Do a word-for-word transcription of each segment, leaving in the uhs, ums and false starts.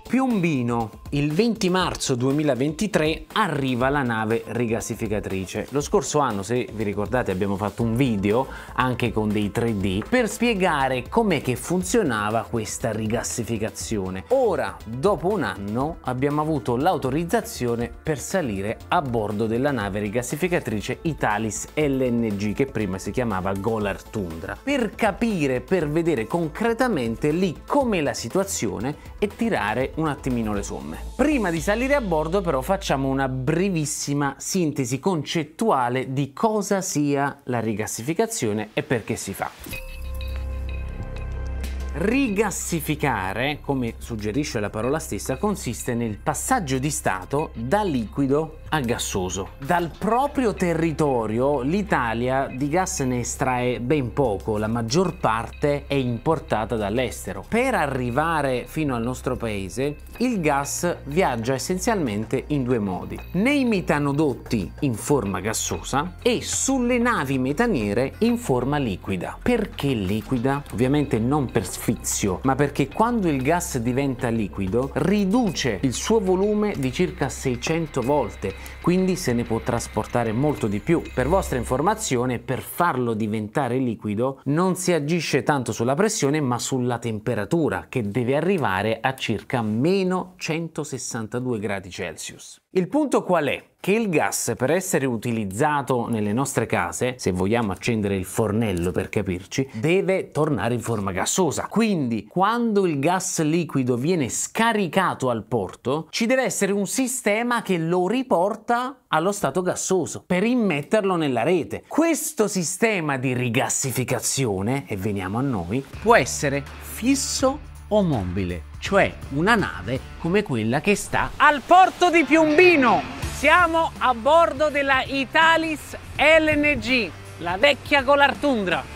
Piombino, il venti marzo duemilaventitré arriva la nave rigassificatrice. Lo scorso anno, se vi ricordate, abbiamo fatto un video anche con dei tre D per spiegare com'è che funzionava questa rigassificazione. Ora, dopo un anno, abbiamo avuto l'autorizzazione per salire a bordo della nave rigassificatrice Italis L N G, che prima si chiamava Golar Tundra, per capire, per vedere concretamente lì com'è la situazione e tirare un attimino le somme. Prima di salire a bordo però facciamo una brevissima sintesi concettuale di cosa sia la rigassificazione e perché si fa. Rigassificare, come suggerisce la parola stessa, consiste nel passaggio di stato da liquido a gassoso. Dal proprio territorio l'Italia di gas ne estrae ben poco, la maggior parte è importata dall'estero. Per arrivare fino al nostro paese il gas viaggia essenzialmente in due modi: nei metanodotti in forma gassosa e sulle navi metaniere in forma liquida. Perché liquida? Ovviamente non per sfizio, ma perché quando il gas diventa liquido riduce il suo volume di circa seicento volte, quindi se ne può trasportare molto di più. Per vostra informazione, per farlo diventare liquido non si agisce tanto sulla pressione ma sulla temperatura, che deve arrivare a circa meno centosessantadue gradi Celsius. Il punto qual è? Che il gas, per essere utilizzato nelle nostre case, se vogliamo accendere il fornello per capirci, deve tornare in forma gassosa. Quindi quando il gas liquido viene scaricato al porto ci deve essere un sistema che lo riporta allo stato gassoso per immetterlo nella rete. Questo sistema di rigassificazione, e veniamo a noi, può essere fisso o mobile, cioè una nave come quella che sta al porto di Piombino. Siamo a bordo della Italis L N G, la vecchia Golar Tundra.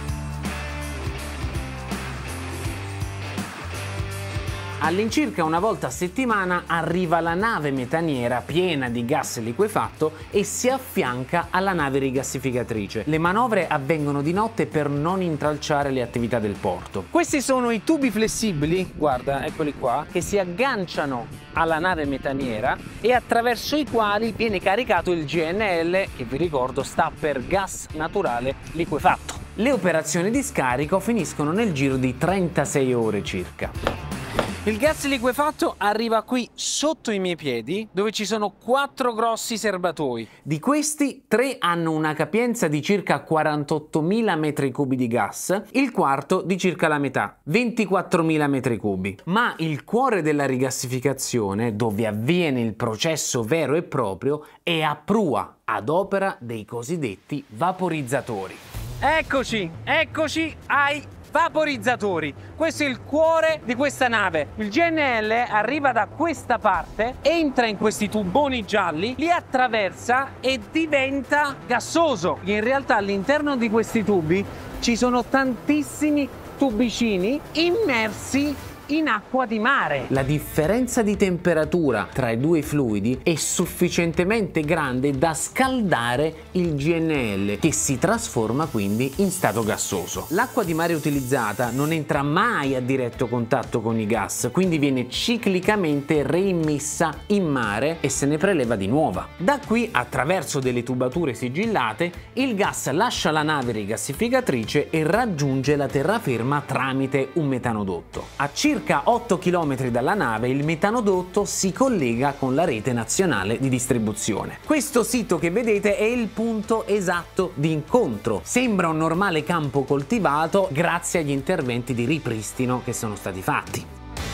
All'incirca una volta a settimana arriva la nave metaniera piena di gas liquefatto e si affianca alla nave rigassificatrice. Le manovre avvengono di notte per non intralciare le attività del porto. Questi sono i tubi flessibili, guarda, eccoli qua, che si agganciano alla nave metaniera e attraverso i quali viene caricato il G N L, che vi ricordo sta per gas naturale liquefatto. Le operazioni di scarico finiscono nel giro di trentasei ore circa. Il gas liquefatto arriva qui sotto i miei piedi, dove ci sono quattro grossi serbatoi. Di questi, tre hanno una capienza di circa quarantottomila metri cubi di gas, il quarto di circa la metà, ventiquattromila metri cubi. Ma il cuore della rigassificazione, dove avviene il processo vero e proprio, è a prua, ad opera dei cosiddetti vaporizzatori. Eccoci, eccoci ai vaporizzatori. Questo è il cuore di questa nave. Il G N L arriva da questa parte, entra in questi tuboni gialli, li attraversa e diventa gassoso. In realtà all'interno di questi tubi ci sono tantissimi tubicini immersi in acqua di mare. La differenza di temperatura tra i due fluidi è sufficientemente grande da scaldare il G N L, che si trasforma quindi in stato gassoso. L'acqua di mare utilizzata non entra mai a diretto contatto con i gas, quindi viene ciclicamente reimmessa in mare e se ne preleva di nuova. Da qui, attraverso delle tubature sigillate, il gas lascia la nave rigassificatrice e raggiunge la terraferma tramite un metanodotto. A circa otto chilometri dalla nave il metanodotto si collega con la rete nazionale di distribuzione. Questo sito che vedete è il punto esatto di incontro. Sembra un normale campo coltivato grazie agli interventi di ripristino che sono stati fatti.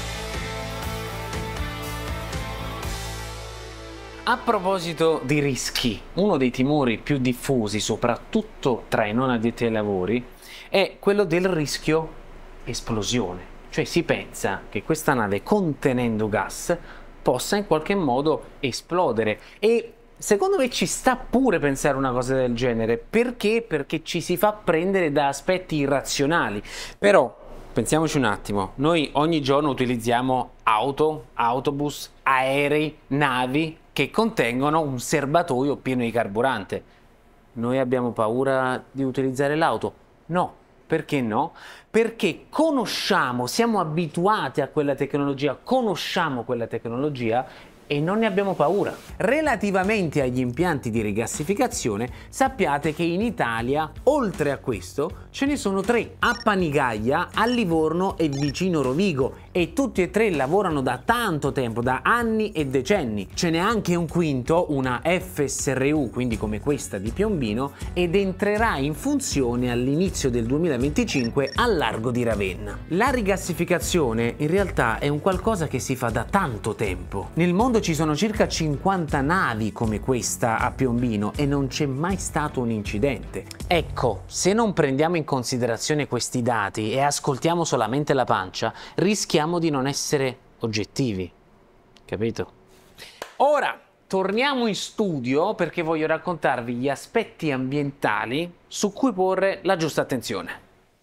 A proposito di rischi, uno dei timori più diffusi, soprattutto tra i non addetti ai lavori, è quello del rischio esplosione. Cioè si pensa che questa nave, contenendo gas, possa in qualche modo esplodere e secondo me ci sta pure pensare una cosa del genere. Perché? Perché ci si fa prendere da aspetti irrazionali. Però pensiamoci un attimo, noi ogni giorno utilizziamo auto, autobus, aerei, navi che contengono un serbatoio pieno di carburante. Noi abbiamo paura di utilizzare l'auto? No. Perché no? Perché conosciamo, siamo abituati a quella tecnologia, conosciamo quella tecnologia e non ne abbiamo paura. Relativamente agli impianti di rigassificazione, sappiate che in Italia, oltre a questo, ce ne sono tre, a Panigaglia, a Livorno e vicino Rovigo, e tutti e tre lavorano da tanto tempo, da anni e decenni. Ce n'è anche un quinto, una F S R U, quindi come questa di Piombino, ed entrerà in funzione all'inizio del duemilaventicinque al largo di Ravenna. La rigassificazione in realtà è un qualcosa che si fa da tanto tempo. Nel mondo ci sono circa cinquanta navi come questa a Piombino e non c'è mai stato un incidente. Ecco, se non prendiamo in considerazione questi dati e ascoltiamo solamente la pancia, rischiamo di non essere oggettivi, capito? Ora torniamo in studio perché voglio raccontarvi gli aspetti ambientali su cui porre la giusta attenzione.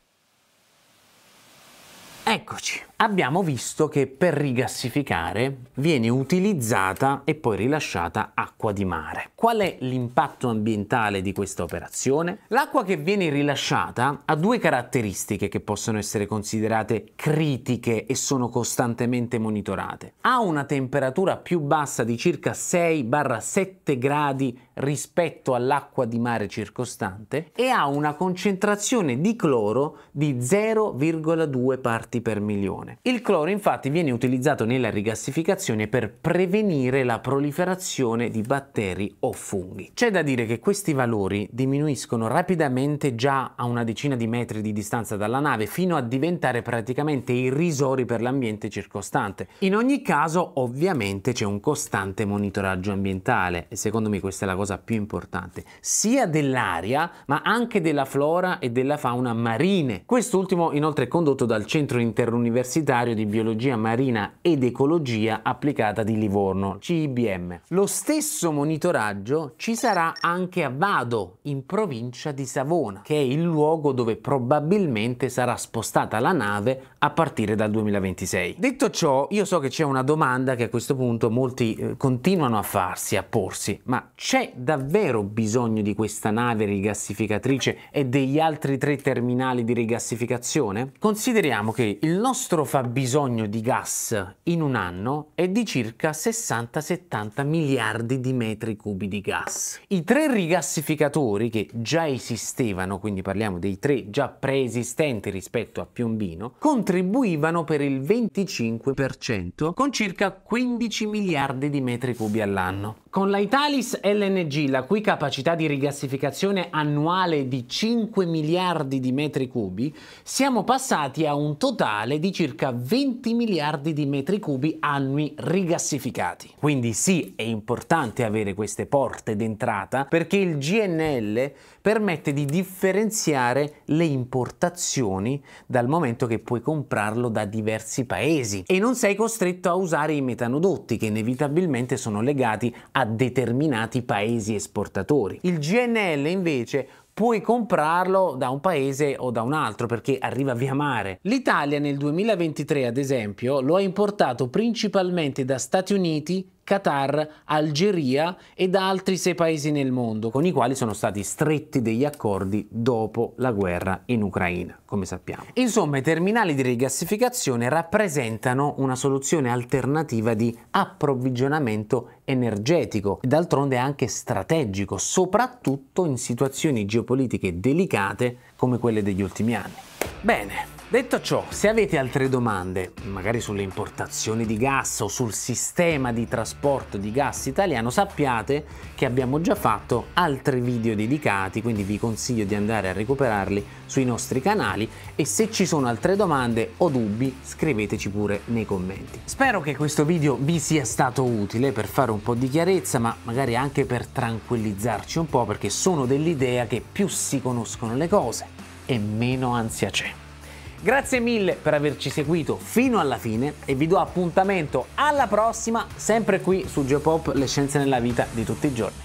Eccoci, abbiamo visto che per rigassificare viene utilizzata e poi rilasciata acqua di mare. Qual è l'impatto ambientale di questa operazione? L'acqua che viene rilasciata ha due caratteristiche che possono essere considerate critiche e sono costantemente monitorate. Ha una temperatura più bassa di circa sei sette gradi rispetto all'acqua di mare circostante e ha una concentrazione di cloro di zero virgola due parti per milione. Il cloro infatti viene utilizzato nella rigassificazione per prevenire la proliferazione di batteri o funghi. C'è da dire che questi valori diminuiscono rapidamente già a una decina di metri di distanza dalla nave fino a diventare praticamente irrisori per l'ambiente circostante. In ogni caso ovviamente c'è un costante monitoraggio ambientale e secondo me questa è la cosa più importante, sia dell'aria ma anche della flora e della fauna marine. Quest'ultimo inoltre è condotto dal Centro Interuniversitario di Biologia Marina ed Ecologia Applicata di Livorno, C I B M. Lo stesso monitoraggio ci sarà anche a Vado, in provincia di Savona, che è il luogo dove probabilmente sarà spostata la nave a partire dal duemilaventisei. Detto ciò, io so che c'è una domanda che a questo punto molti eh, continuano a farsi, a porsi, ma c'è davvero bisogno di questa nave rigassificatrice e degli altri tre terminali di rigassificazione? Consideriamo che il nostro fabbisogno di gas in un anno è di circa sessanta settanta miliardi di metri cubi di gas. I tre rigassificatori che già esistevano, quindi parliamo dei tre già preesistenti rispetto a Piombino, contribuivano per il venticinque per cento con circa quindici miliardi di metri cubi all'anno. Con la Italis L N G, la cui capacità di rigassificazione annuale è di cinque miliardi di metri cubi, siamo passati a un totale di circa venti miliardi di metri cubi annui rigassificati. Quindi sì, è importante avere queste porte d'entrata perché il G N L permette di differenziare le importazioni dal momento che puoi comprarlo da diversi paesi e non sei costretto a usare i metanodotti che inevitabilmente sono legati a determinati paesi esportatori. Il G N L invece puoi comprarlo da un paese o da un altro perché arriva via mare. L'Italia nel duemilaventitré, ad esempio, lo ha importato principalmente da Stati Uniti, Qatar, Algeria e da altri sei paesi nel mondo, con i quali sono stati stretti degli accordi dopo la guerra in Ucraina, come sappiamo. Insomma, i terminali di rigassificazione rappresentano una soluzione alternativa di approvvigionamento energetico e d'altronde anche strategico, soprattutto in situazioni geopolitiche delicate come quelle degli ultimi anni. Bene. Detto ciò, se avete altre domande, magari sulle importazioni di gas o sul sistema di trasporto di gas italiano, sappiate che abbiamo già fatto altri video dedicati, quindi vi consiglio di andare a recuperarli sui nostri canali e se ci sono altre domande o dubbi scriveteci pure nei commenti. Spero che questo video vi sia stato utile per fare un po' di chiarezza, ma magari anche per tranquillizzarci un po', perché sono dell'idea che più si conoscono le cose e meno ansia c'è. Grazie mille per averci seguito fino alla fine e vi do appuntamento alla prossima, sempre qui su Geopop, le scienze nella vita di tutti i giorni.